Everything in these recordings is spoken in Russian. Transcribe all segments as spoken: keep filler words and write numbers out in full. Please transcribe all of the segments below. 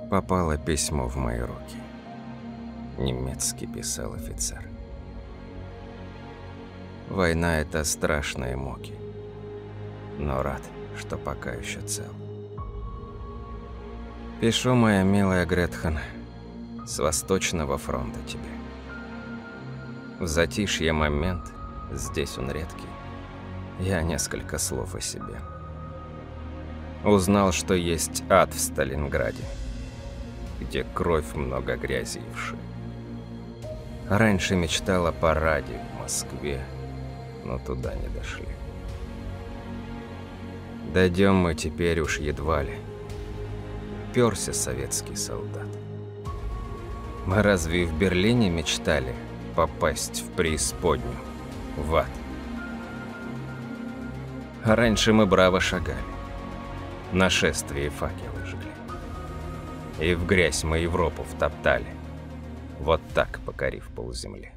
попало письмо в мои руки. Немецкий писал офицер. Война — это страшные муки, но рад, что пока еще цел. Пишу, моя милая Гретхен, с Восточного фронта тебе. В затишье момент, здесь он редкий, я несколько слов о себе. Узнал, что есть ад в Сталинграде, где кровь, много грязи и вши. Раньше мечтал о параде в Москве, но туда не дошли. Дойдем мы теперь уж едва ли. Пёрся советский солдат. Мы разве и в Берлине мечтали попасть в преисподнюю, в ад? А раньше мы браво шагали, на шествии факелы жгли. И в грязь мы Европу втоптали, вот так покорив полземли.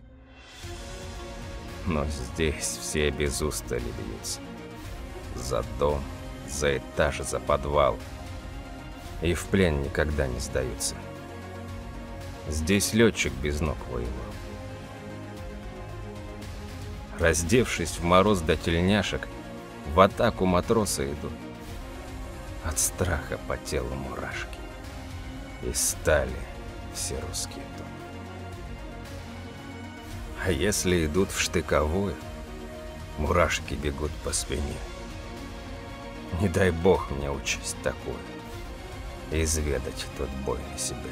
Но здесь все без устали бьются. За дом, за этаж, за подвал. И в плен никогда не сдаются. Здесь летчик без ног воевал. Раздевшись в мороз до тельняшек, в атаку матросы идут. От страха по телу мурашки. И стали все русские тут. А если идут в штыковую, мурашки бегут по спине. Не дай бог мне участь такую, изведать тот бой на себе.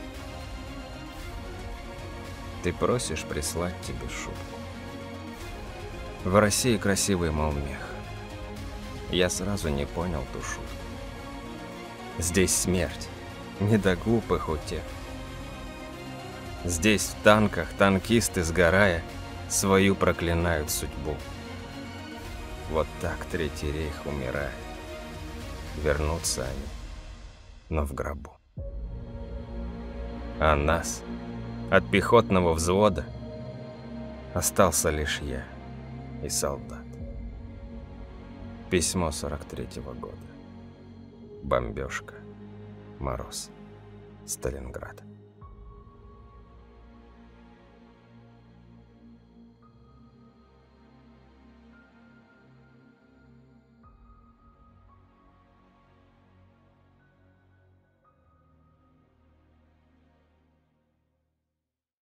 Ты просишь прислать тебе шубку. В России красивый, мол, мех. Я сразу не понял ту шутку. Здесь смерть, не до глупых утех. Здесь в танках танкисты, сгорая, свою проклинают судьбу. Вот так Третий рейх умирает. Вернутся они, но в гробу. А нас, от пехотного взвода, остался лишь я и солдат. Письмо сорок третьего года. Бомбежка. Мороз. Сталинград.